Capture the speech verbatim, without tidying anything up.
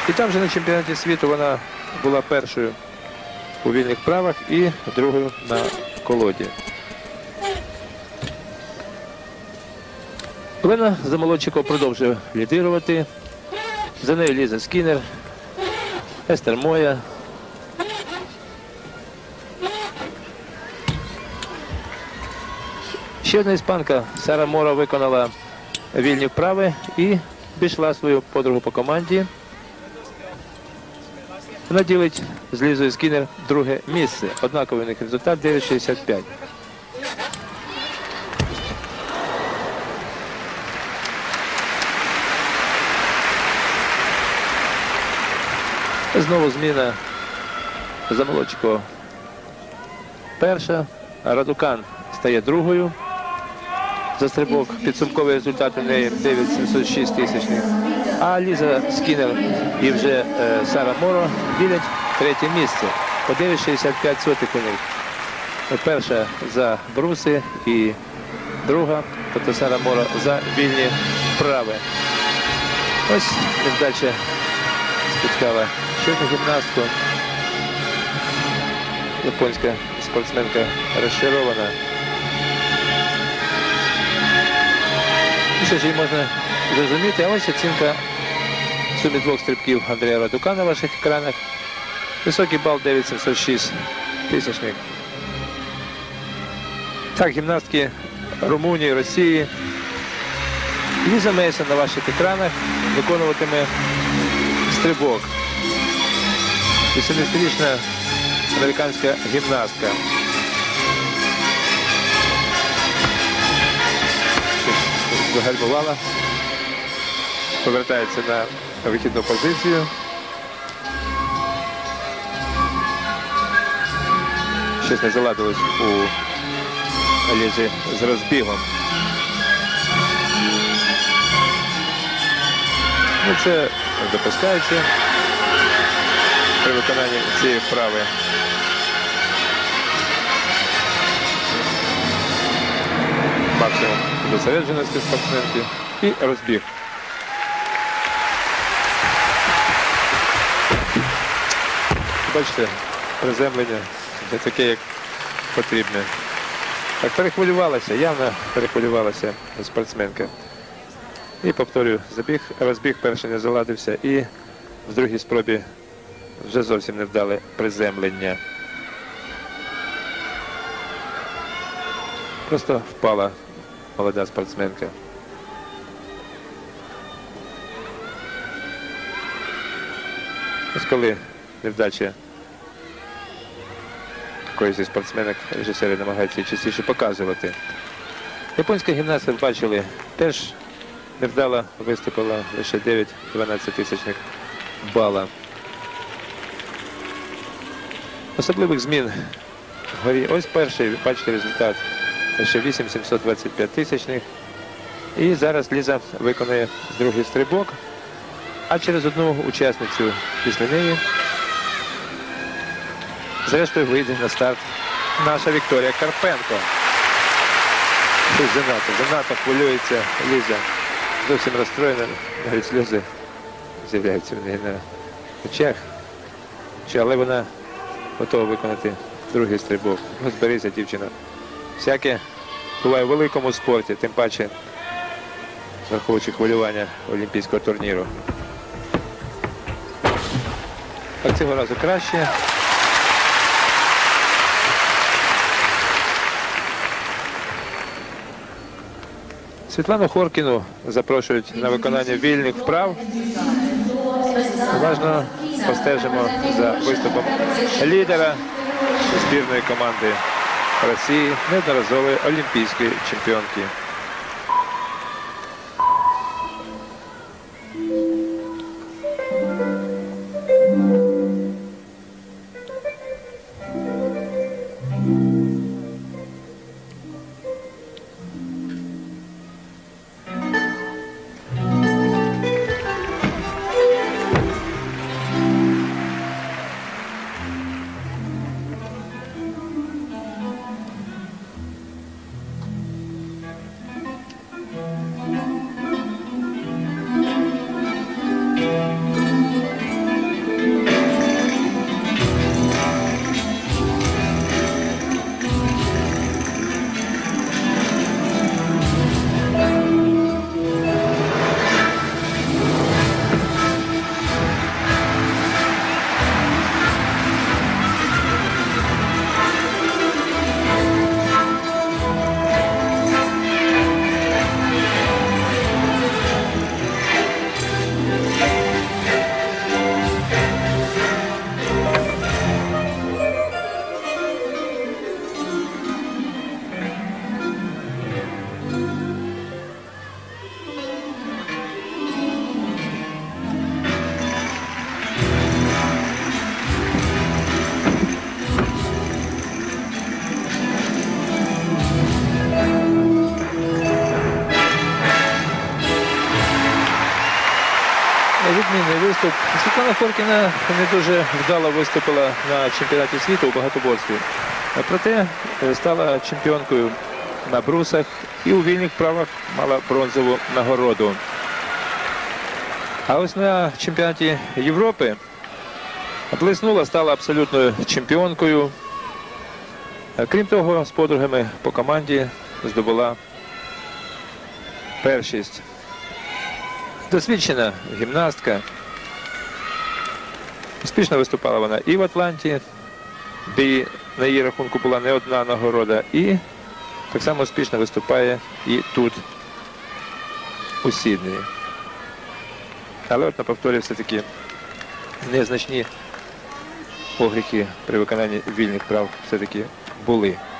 І там же на чемпіонаті світу вона була першою у вільних правах і другою на колоді. Олена Замолодчикова продовжує лідирувати. За нею Ліза Скінер, Естер Моя. Ще одна іспанка Сара Моро виконала вільні вправи і пішла свою подругу по команді. Вона ділить з Лізою Скінер друге місце. Однаковий у них результат дев'ять шістдесят п'ять. Знову зміна Замолодчикова перша, а Радукан стає другою. За стрибок підсумковий результат у неї дев'ять сімсот шість тисячних. А Ліза Скінер і вже е, Сара Моро ділять третє місце по дев'ять шістдесят п'ять сотих у них. Перша за бруси і друга, тобто Сара Моро, за вільні вправи. Ось невдача спіткала ще одну гімнастку. Японська спортсменка розчарована. Що ж її можна зрозуміти, а ось оцінка в сумі двох стрибків Андрія Радукана на ваших екранах. Високий бал дев'ять сімсот шість тисячних. Так, гімнастки Румунії, Росії. Ліза Мейсон на ваших екранах виконуватиме стрибок. вісімнадцятирічна американська гімнастка. Загальмувала, повертається на вихідну позицію. Щось не заладилось у Лізі з розбігом. Ну, це допускається при виконанні цієї вправи. Максимум зосередженості спортсменки і розбіг. Бачите, приземлення не таке, як потрібне. Так, перехвилювалася, явно перехвилювалася спортсменка. І повторюю, забіг, розбіг перший не заладився і в другій спробі вже зовсім не вдале приземлення. Просто впала молода спортсменка. Ось коли невдача якоїсь зі спортсменок, режисери намагаються її частіше показувати. Японська гімнастка, бачили, теж невдало виступила, лише дев'ять дванадцять тисячних бала. Особливих змін вгорі. Ось перший, бачите, результат. Лише вісім сімсот двадцять п'ять тисячних. І зараз Ліза виконує другий стрибок. А через одну учасницю після неї зрештою вийде на старт наша Вікторія Карпенко. Тут занадто, занадто хвилюється Ліза. Зовсім розстроєна, навіть сльози з'являються в неї на очах. Але вона готова виконати другий стрибок. Ну, зберися, дівчина. Всяке буває у великому спорті, тим паче враховуючи хвилювання олімпійського турніру. Так, цього разу краще. Світлану Хоркіну запрошують на виконання вільних вправ. Уважно постежимо за виступом лідера збірної команди Росії, неодноразової олімпійської чемпіонки. Світлана Хоркіна не дуже вдало виступила на чемпіонаті світу у багатоборстві. Проте стала чемпіонкою на брусах і у вільних вправах мала бронзову нагороду. А ось на чемпіонаті Європи блиснула, стала абсолютною чемпіонкою. Крім того, з подругами по команді здобула першість. Досвідчена гімнастка. Успішно виступала вона і в Атланті, де на її рахунку була не одна нагорода, і так само успішно виступає і тут, у Сіднеї. Але от на повторі все-таки незначні огріхи при виконанні вільних прав все-таки були.